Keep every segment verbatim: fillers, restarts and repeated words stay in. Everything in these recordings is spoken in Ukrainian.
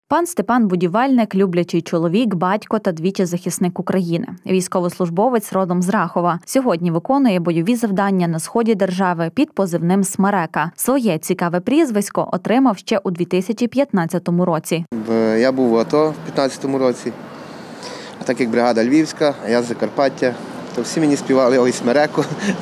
Пан Степан – будівельник, люблячий чоловік, батько та двічі захисник України. Військовослужбовець родом з Рахова. Сьогодні виконує бойові завдання на сході держави під позивним «Смерека». Своє цікаве прізвисько отримав ще у дві тисячі п'ятнадцятому році. Я був в АТО в п'ятнадцятому році, а так як бригада Львівська, а я з Закарпаття, то всі мені співали «Ой, Смереко».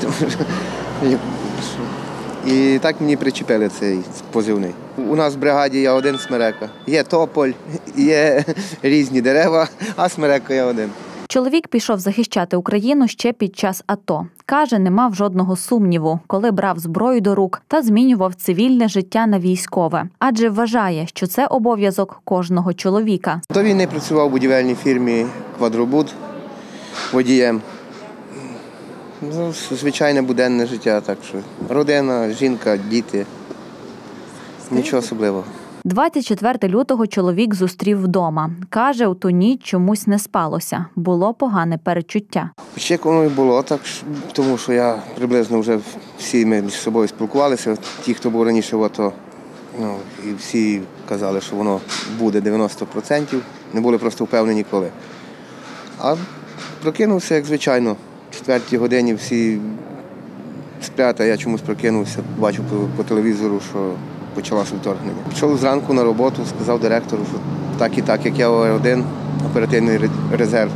І так мені причепили цей позивний. У нас в бригаді я один Смерека. Є тополь, є різні дерева, а Смерека я один. Чоловік пішов захищати Україну ще під час АТО. Каже, не мав жодного сумніву, коли брав зброю до рук та змінював цивільне життя на військове. Адже вважає, що це обов'язок кожного чоловіка. До війни працював у будівельній фірмі «Квадробуд» водієм. Ну, звичайне буденне життя, так що родина, жінка, діти. Нічого особливого. двадцять четвертого лютого чоловік зустрів вдома. Каже, у ту ніч чомусь не спалося. Було погане передчуття. Очікувано було так, тому що я приблизно вже всі ми між собою спілкувалися. Ті, хто був раніше в АТО, ну, і всі казали, що воно буде дев'яносто відсотків. Не були просто впевнені коли. А прокинувся, як звичайно. В четвертій годині всі сплять, а я чомусь прокинувся, бачу по, по телевізору, що почалося вторгнення. Пішов зранку на роботу, сказав директору, що так і так, як я один оперативний резерв,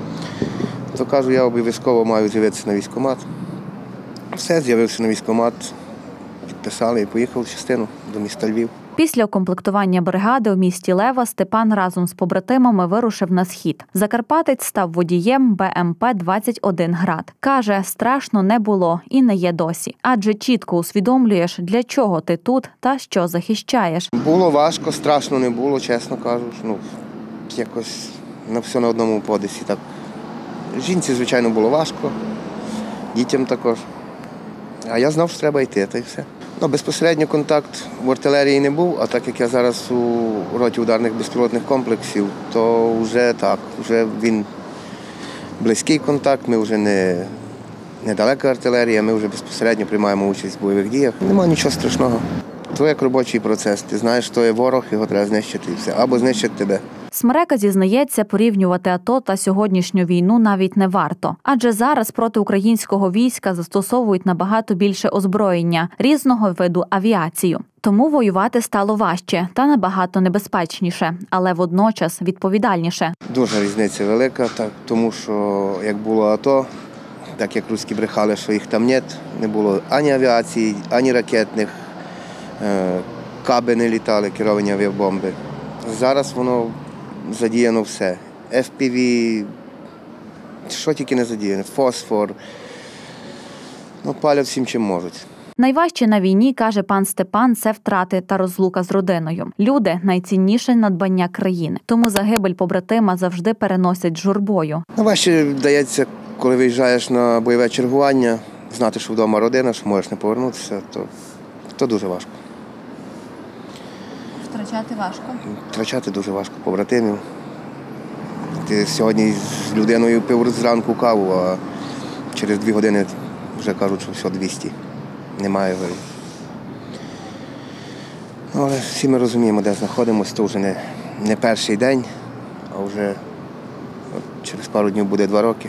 то кажу, я обов'язково маю з'явитися на військкомат. Все, з'явився на військкомат, підписали і поїхав в частину до міста Львів. Після укомплектування бригади у місті Лева Степан разом з побратимами вирушив на схід. Закарпатець став водієм Б М П двадцять один «Град». Каже, страшно не було і не є досі. Адже чітко усвідомлюєш, для чого ти тут та що захищаєш. Було важко, страшно не було, чесно кажу. Ну, якось на все на одному подисі. Так. Жінці, звичайно, було важко, дітям також. А я знав, що треба йти, та й все. Ну, безпосередньо контакт в артилерії не був, а так як я зараз у роті ударних безпілотних комплексів, то вже так, вже він близький контакт, ми вже не, не далека артилерія, ми вже безпосередньо приймаємо участь в бойових діях. Нема нічого страшного. То як робочий процес, ти знаєш, що є ворог, його треба знищити і все, або знищити тебе. Смерека зізнається, порівнювати АТО та сьогоднішню війну навіть не варто. Адже зараз проти українського війська застосовують набагато більше озброєння, різного виду авіацію. Тому воювати стало важче та набагато небезпечніше, але водночас відповідальніше. Дуже різниця велика, так, тому що як було АТО, так як русські брехали, що їх там нет, не було ані авіації, ані ракетних, каби не літали, керовані авіабомби. Зараз воно задіяно все. Еф Пі Ві, що тільки не задіяно, фосфор. Ну, палять всім, чим можуть. Найважче на війні, каже пан Степан, це втрати та розлука з родиною. Люди – найцінніше надбання країни. Тому загибель побратима завжди переносять журбою. Найважче вдається, коли виїжджаєш на бойове чергування, знати, що вдома родина, що можеш не повернутися, то, то дуже важко. Втрачати важко? Втрачати дуже важко побратимів. Ти сьогодні з людиною пив зранку каву, а через дві години вже кажуть, що все, двісті. Немає його. Але всі ми розуміємо, де знаходимося, то вже не, не перший день, а вже от, через пару днів буде два роки.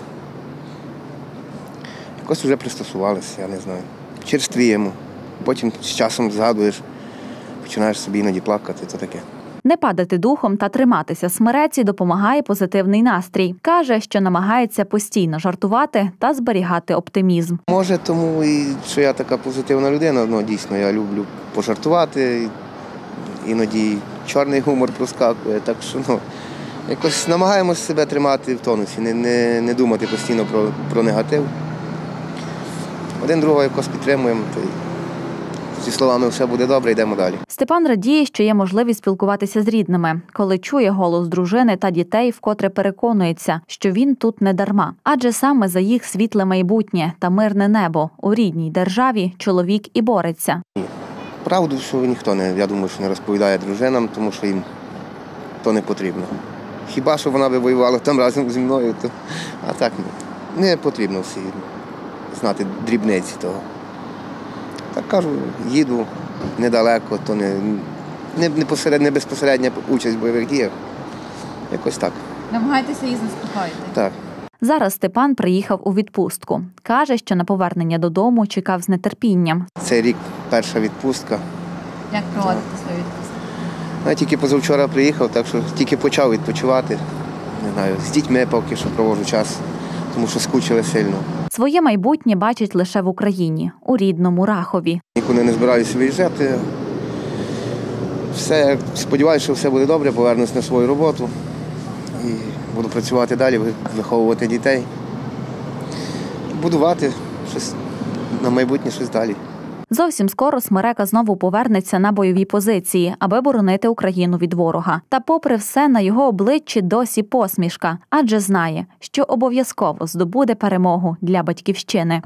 Якось вже пристосувалися, я не знаю. Черствіємо, потім з часом згадуєш, починаєш собі іноді плакати, то таке. Не падати духом та триматися смереці допомагає позитивний настрій. Каже, що намагається постійно жартувати та зберігати оптимізм. Може, тому і що я така позитивна людина, ну дійсно, я люблю пожартувати, іноді чорний гумор проскакує, так що ну, якось намагаємося себе тримати в тонусі, не, не, не думати постійно про, про негатив. Один другого якось підтримуємо. То зі словами «все буде добре, йдемо далі». Степан радіє, що є можливість спілкуватися з рідними. Коли чує голос дружини та дітей, вкотре переконується, що він тут не дарма. Адже саме за їх світле майбутнє та мирне небо у рідній державі чоловік і бореться. Правду, що ніхто не, я думаю, що не розповідає дружинам, тому що їм то не потрібно. Хіба що вона би воювала там разом зі мною, то а так не потрібно всі знати дрібниці того. Так кажу, їду недалеко, то не, не, не, посеред, не безпосередня участь в бойових діях. Якось так. Намагаєтеся їх заспокоїти? Так. Зараз Степан приїхав у відпустку. Каже, що на повернення додому чекав з нетерпінням. Цей рік перша відпустка. Як проводити свою відпустку? Я тільки позавчора приїхав, так що тільки почав відпочивати. Не знаю, з дітьми поки що проводжу час, тому що скучили сильно. Своє майбутнє бачить лише в Україні, у рідному Рахові. Нікуди не збираюся виїжджати. Все, сподіваюся, що все буде добре, повернусь на свою роботу і буду працювати далі, виховувати дітей, будувати щось на майбутнє, щось далі. Зовсім скоро Смерека знову повернеться на бойові позиції, аби боронити Україну від ворога. Та попри все, на його обличчі досі посмішка, адже знає, що обов'язково здобуде перемогу для батьківщини.